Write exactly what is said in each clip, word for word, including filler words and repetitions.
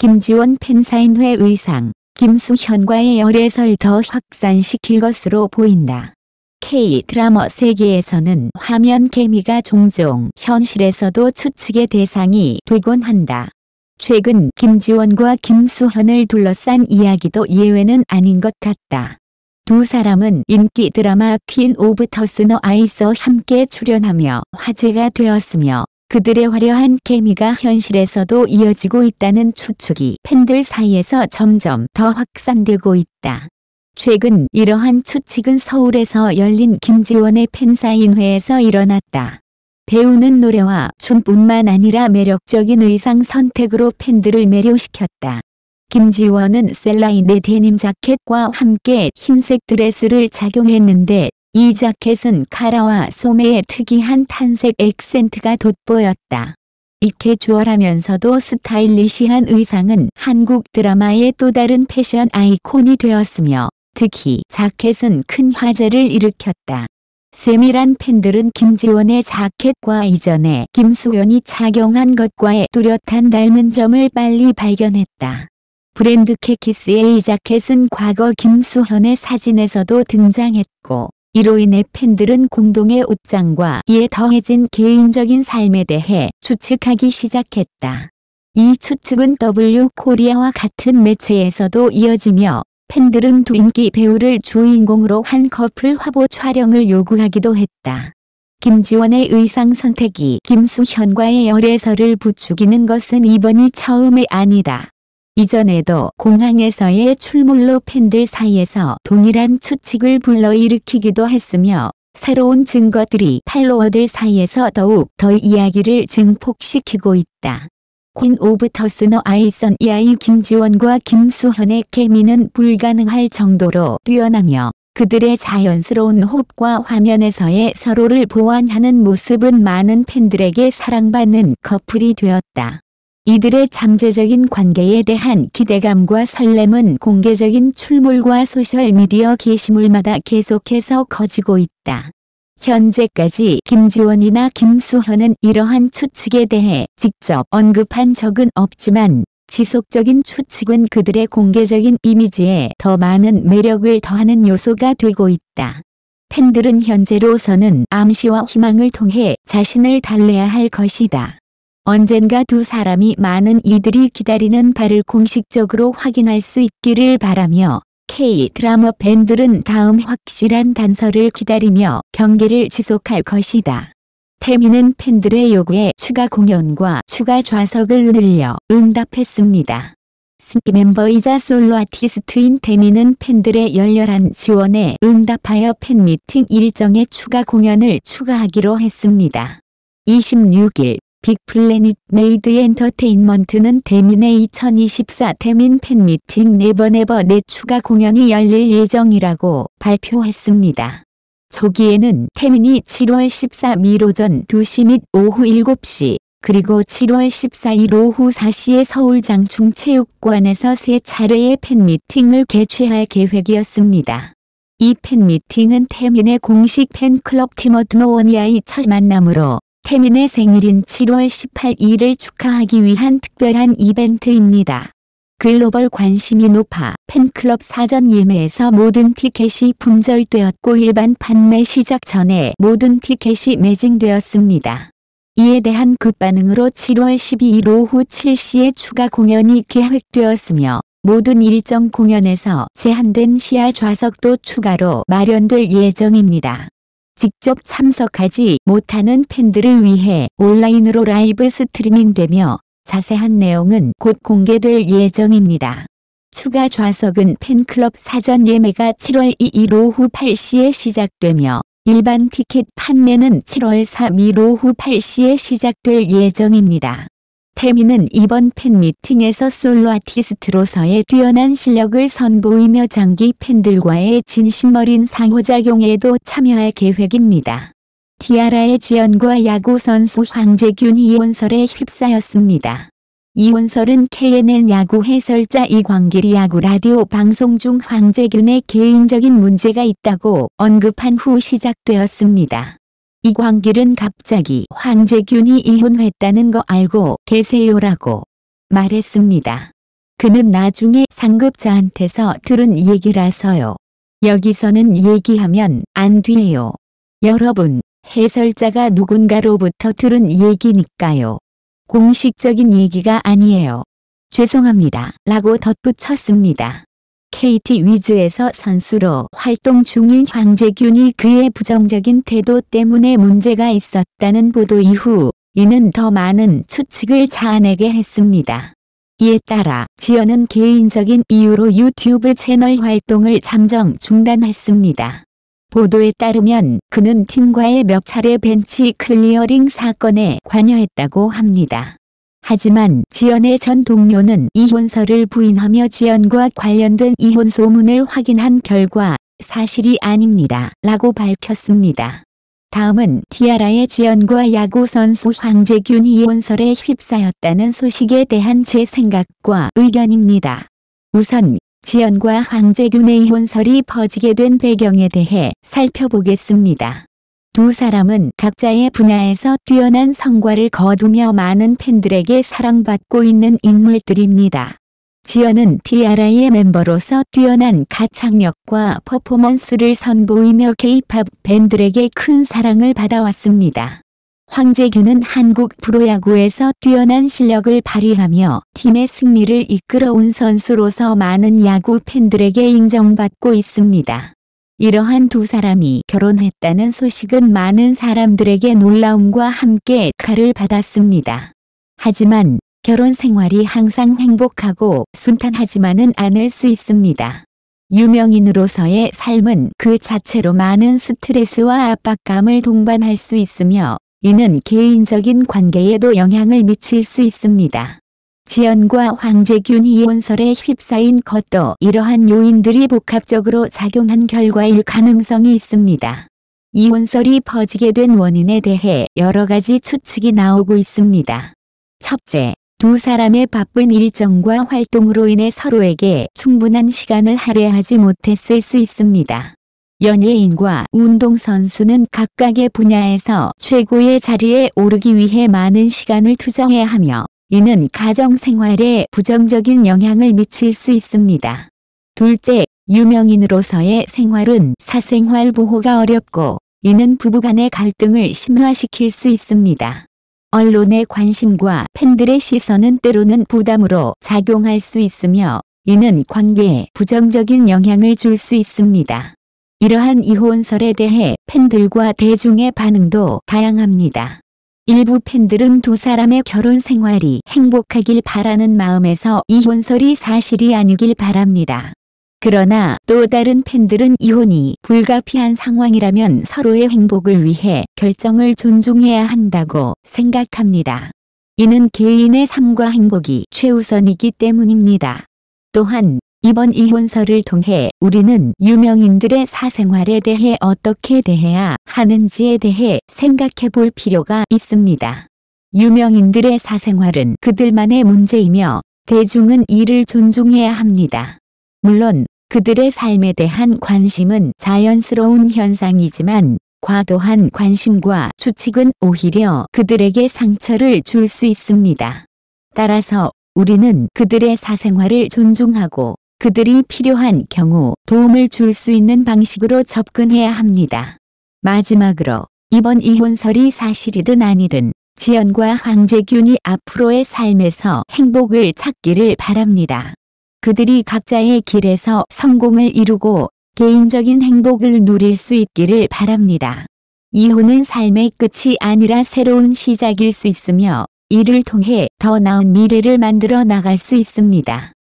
김지원 팬사인회 의상, 김수현과의 열애설 더 확산시킬 것으로 보인다. K-드라마 세계에서는 화면 케미가 종종 현실에서도 추측의 대상이 되곤 한다. 최근 김지원과 김수현을 둘러싼 이야기도 예외는 아닌 것 같다. 두 사람은 인기 드라마 퀸 오브 더스너 아이스에 함께 출연하며 화제가 되었으며 그들의 화려한 케미가 현실에서도 이어지고 있다는 추측이 팬들 사이에서 점점 더 확산되고 있다. 최근 이러한 추측은 서울에서 열린 김지원의 팬사인회에서 일어났다. 배우는 노래와 춤뿐만 아니라 매력적인 의상 선택으로 팬들을 매료시켰다. 김지원은 셀라인의 데님 자켓과 함께 흰색 드레스를 착용했는데 이 자켓은 카라와 소매의 특이한 탄색 액센트가 돋보였다. 이 캐주얼하면서도 스타일리시한 의상은 한국 드라마의 또 다른 패션 아이콘이 되었으며 특히 자켓은 큰 화제를 일으켰다. 세밀한 팬들은 김지원의 자켓과 이전에 김수현이 착용한 것과의 뚜렷한 닮은 점을 빨리 발견했다. 브랜드 캐키스의 이 자켓은 과거 김수현의 사진에서도 등장했고 이로 인해 팬들은 공동의 옷장과 이에 더해진 개인적인 삶에 대해 추측하기 시작했다. 이 추측은 더블유 코리아와 같은 매체에서도 이어지며 팬들은 두 인기 배우를 주인공으로 한 커플 화보 촬영을 요구하기도 했다. 김지원의 의상 선택이 김수현과의 열애설을 부추기는 것은 이번이 처음이 아니다. 이전에도 공항에서의 출몰로 팬들 사이에서 동일한 추측을 불러일으키기도 했으며 새로운 증거들이 팔로워들 사이에서 더욱 더 이야기를 증폭시키고 있다. 퀸 오브 더스너 아이선 이하이 김지원과 김수현의 케미는 불가능할 정도로 뛰어나며 그들의 자연스러운 호흡과 화면에서의 서로를 보완하는 모습은 많은 팬들에게 사랑받는 커플이 되었다. 이들의 잠재적인 관계에 대한 기대감과 설렘은 공개적인 출몰과 소셜미디어 게시물마다 계속해서 커지고 있다. 현재까지 김지원이나 김수현은 이러한 추측에 대해 직접 언급한 적은 없지만 지속적인 추측은 그들의 공개적인 이미지에 더 많은 매력을 더하는 요소가 되고 있다. 팬들은 현재로서는 암시와 희망을 통해 자신을 달래야 할 것이다. 언젠가 두 사람이 많은 이들이 기다리는 바를 공식적으로 확인할 수 있기를 바라며 K-드라마 팬들은 다음 확실한 단서를 기다리며 경계를 지속할 것이다. 태민은 팬들의 요구에 추가 공연과 추가 좌석을 늘려 응답했습니다. 신기 멤버이자 솔로 아티스트인 태민은 팬들의 열렬한 지원에 응답하여 팬미팅 일정에 추가 공연을 추가하기로 했습니다. 이십육 일 빅플래닛 메이드 엔터테인먼트는 태민의 이천이십사 태민 팬미팅 네버네버 넷 추가 공연이 열릴 예정이라고 발표했습니다. 조기에는 태민이 칠월 십삼일 오전 두 시 및 오후 일곱 시 그리고 칠월 십사일 오후 사 시에 서울 장충체육관에서 세 차례의 팬미팅을 개최할 계획이었습니다. 이 팬미팅은 태민의 공식 팬클럽 팀워드노원이와의 첫 만남으로 태민의 생일인 칠월 십팔일을 축하하기 위한 특별한 이벤트입니다. 글로벌 관심이 높아 팬클럽 사전 예매에서 모든 티켓이 품절되었고 일반 판매 시작 전에 모든 티켓이 매진되었습니다. 이에 대한 급반응으로 칠월 십이일 오후 칠 시에 추가 공연이 계획되었으며 모든 일정 공연에서 제한된 시야 좌석도 추가로 마련될 예정입니다. 직접 참석하지 못하는 팬들을 위해 온라인으로 라이브 스트리밍되며 자세한 내용은 곧 공개될 예정입니다. 추가 좌석은 팬클럽 사전 예매가 칠월 이일 오후 팔 시에 시작되며 일반 티켓 판매는 칠월 삼일 오후 팔 시에 시작될 예정입니다. 태민은 이번 팬미팅에서 솔로 아티스트로서의 뛰어난 실력을 선보이며 장기 팬들과의 진심 어린 상호작용에도 참여할 계획입니다. 티아라의 지연과 야구선수 황재균이 이혼설에 휩싸였습니다. 이혼설은 케이엔엔 야구 해설자 이광길이 야구 라디오 방송 중 황재균의 개인적인 문제가 있다고 언급한 후 시작되었습니다. 이광길은 갑자기 황재균이 이혼했다는 거 알고 계세요라고 말했습니다. 그는 나중에 상급자한테서 들은 얘기라서요. 여기서는 얘기하면 안 돼요. 여러분, 해설자가 누군가로부터 들은 얘기니까요. 공식적인 얘기가 아니에요. 죄송합니다. 라고 덧붙였습니다. 케이티 위즈에서 선수로 활동 중인 황재균이 그의 부정적인 태도 때문에 문제가 있었다는 보도 이후 이는 더 많은 추측을 자아내게 했습니다. 이에 따라 지연은 개인적인 이유로 유튜브 채널 활동을 잠정 중단했습니다. 보도에 따르면 그는 팀과의 몇 차례 벤치 클리어링 사건에 관여했다고 합니다. 하지만 지연의 전 동료는 이혼설을 부인하며 지연과 관련된 이혼 소문을 확인한 결과 사실이 아닙니다. 라고 밝혔습니다. 다음은 티아라의 지연과 야구선수 황재균이 이혼설에 휩싸였다는 소식에 대한 제 생각과 의견입니다. 우선 지연과 황재균의 이혼설이 퍼지게 된 배경에 대해 살펴보겠습니다. 두 사람은 각자의 분야에서 뛰어난 성과를 거두며 많은 팬들에게 사랑받고 있는 인물들입니다. 지연은 티아라의 멤버로서 뛰어난 가창력과 퍼포먼스를 선보이며 케이팝 팬들에게 큰 사랑을 받아왔습니다. 황재균은 한국 프로야구에서 뛰어난 실력을 발휘하며 팀의 승리를 이끌어온 선수로서 많은 야구 팬들에게 인정받고 있습니다. 이러한 두 사람이 결혼했다는 소식은 많은 사람들에게 놀라움과 함께 칼을 받았습니다. 하지만 결혼 생활이 항상 행복하고 순탄하지만은 않을 수 있습니다. 유명인으로서의 삶은 그 자체로 많은 스트레스와 압박감을 동반할 수 있으며 이는 개인적인 관계에도 영향을 미칠 수 있습니다. 지연과 황재균이 이혼설에 휩싸인 것도 이러한 요인들이 복합적으로 작용한 결과일 가능성이 있습니다. 이혼설이 퍼지게 된 원인에 대해 여러 가지 추측이 나오고 있습니다. 첫째, 두 사람의 바쁜 일정과 활동으로 인해 서로에게 충분한 시간을 할애하지 못했을 수 있습니다. 연예인과 운동선수는 각각의 분야에서 최고의 자리에 오르기 위해 많은 시간을 투자해야 하며 이는 가정생활에 부정적인 영향을 미칠 수 있습니다. 둘째, 유명인으로서의 생활은 사생활 보호가 어렵고 이는 부부간의 갈등을 심화시킬 수 있습니다. 언론의 관심과 팬들의 시선은 때로는 부담으로 작용할 수 있으며 이는 관계에 부정적인 영향을 줄 수 있습니다. 이러한 이혼설에 대해 팬들과 대중의 반응도 다양합니다. 일부 팬들은 두 사람의 결혼 생활이 행복하길 바라는 마음에서 이혼설이 사실이 아니길 바랍니다. 그러나 또 다른 팬들은 이혼이 불가피한 상황이라면 서로의 행복을 위해 결정을 존중해야 한다고 생각합니다. 이는 개인의 삶과 행복이 최우선이기 때문입니다. 또한 이번 이혼설을 통해 우리는 유명인들의 사생활에 대해 어떻게 대해야 하는지에 대해 생각해 볼 필요가 있습니다. 유명인들의 사생활은 그들만의 문제이며 대중은 이를 존중해야 합니다. 물론 그들의 삶에 대한 관심은 자연스러운 현상이지만 과도한 관심과 추측은 오히려 그들에게 상처를 줄 수 있습니다. 따라서 우리는 그들의 사생활을 존중하고 그들이 필요한 경우 도움을 줄 수 있는 방식으로 접근해야 합니다. 마지막으로 이번 이혼설이 사실이든 아니든 지연과 황재균이 앞으로의 삶에서 행복을 찾기를 바랍니다. 그들이 각자의 길에서 성공을 이루고 개인적인 행복을 누릴 수 있기를 바랍니다. 이혼은 삶의 끝이 아니라 새로운 시작일 수 있으며 이를 통해 더 나은 미래를 만들어 나갈 수 있습니다.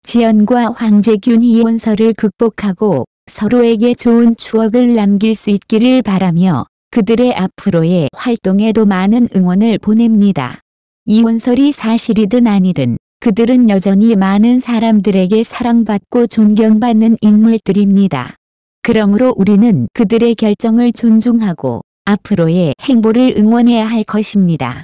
지연과 황재균이 이혼설을 극복하고 서로에게 좋은 추억을 남길 수 있기를 바라며 그들의 앞으로의 활동에도 많은 응원을 보냅니다. 이혼설이 사실이든 아니든 그들은 여전히 많은 사람들에게 사랑받고 존경받는 인물들입니다. 그러므로 우리는 그들의 결정을 존중하고 앞으로의 행보를 응원해야 할 것입니다.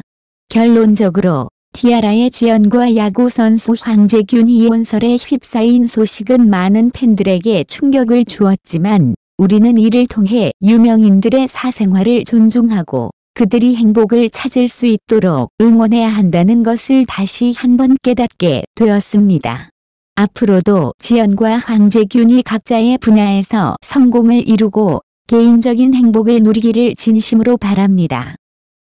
결론적으로 티아라의 지연과 야구선수 황재균이 이혼설에 휩싸인 소식은 많은 팬들에게 충격을 주었지만 우리는 이를 통해 유명인들의 사생활을 존중하고 그들이 행복을 찾을 수 있도록 응원해야 한다는 것을 다시 한번 깨닫게 되었습니다. 앞으로도 지연과 황재균이 각자의 분야에서 성공을 이루고 개인적인 행복을 누리기를 진심으로 바랍니다.